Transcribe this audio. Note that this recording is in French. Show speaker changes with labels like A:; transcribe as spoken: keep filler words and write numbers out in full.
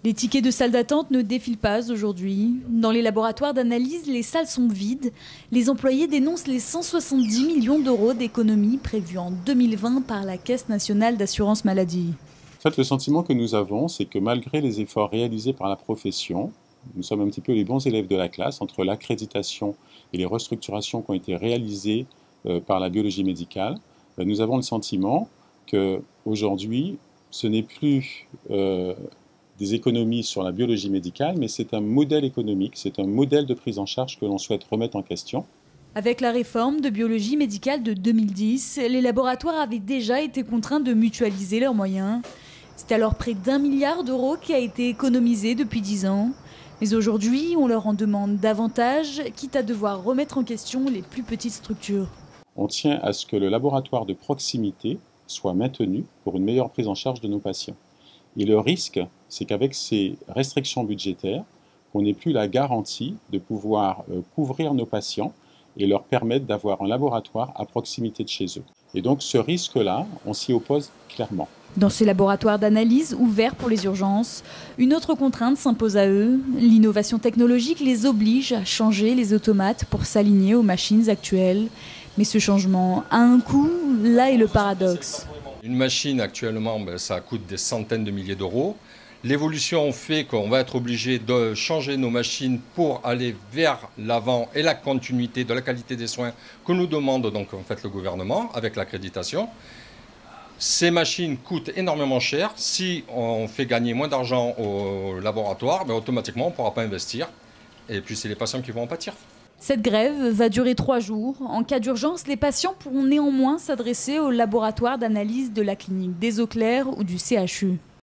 A: Les tickets de salle d'attente ne défilent pas aujourd'hui. Dans les laboratoires d'analyse, les salles sont vides. Les employés dénoncent les cent soixante-dix millions d'euros d'économies prévues en deux mille vingt par la Caisse nationale d'assurance maladie.
B: En fait, le sentiment que nous avons, c'est que malgré les efforts réalisés par la profession, nous sommes un petit peu les bons élèves de la classe, entre l'accréditation et les restructurations qui ont été réalisées euh, par la biologie médicale, euh, nous avons le sentiment qu'aujourd'hui, ce n'est plus euh, des économies sur la biologie médicale, mais c'est un modèle économique, c'est un modèle de prise en charge que l'on souhaite remettre en question.
A: Avec la réforme de biologie médicale de deux mille dix, les laboratoires avaient déjà été contraints de mutualiser leurs moyens. C'est alors près d'un milliard d'euros qui a été économisé depuis dix ans. Mais aujourd'hui, on leur en demande davantage, quitte à devoir remettre en question les plus petites structures.
B: On tient à ce que le laboratoire de proximité soit maintenu pour une meilleure prise en charge de nos patients. Et le risque, c'est qu'avec ces restrictions budgétaires, on n'ait plus la garantie de pouvoir euh, couvrir nos patients et leur permettre d'avoir un laboratoire à proximité de chez eux. Et donc ce risque-là, on s'y oppose clairement.
A: Dans ces laboratoires d'analyse ouverts pour les urgences, une autre contrainte s'impose à eux. L'innovation technologique les oblige à changer les automates pour s'aligner aux machines actuelles. Mais ce changement a un coût, là est le paradoxe.
C: Une machine actuellement, ben, ça coûte des centaines de milliers d'euros. L'évolution fait qu'on va être obligé de changer nos machines pour aller vers l'avant et la continuité de la qualité des soins que nous demande donc en fait le gouvernement avec l'accréditation. Ces machines coûtent énormément cher. Si on fait gagner moins d'argent au laboratoire, ben, automatiquement on ne pourra pas investir. Et puis c'est les patients qui vont en pâtir.
A: Cette grève va durer trois jours. En cas d'urgence, les patients pourront néanmoins s'adresser au laboratoire d'analyse de la clinique des Eaux Claires ou du C H U.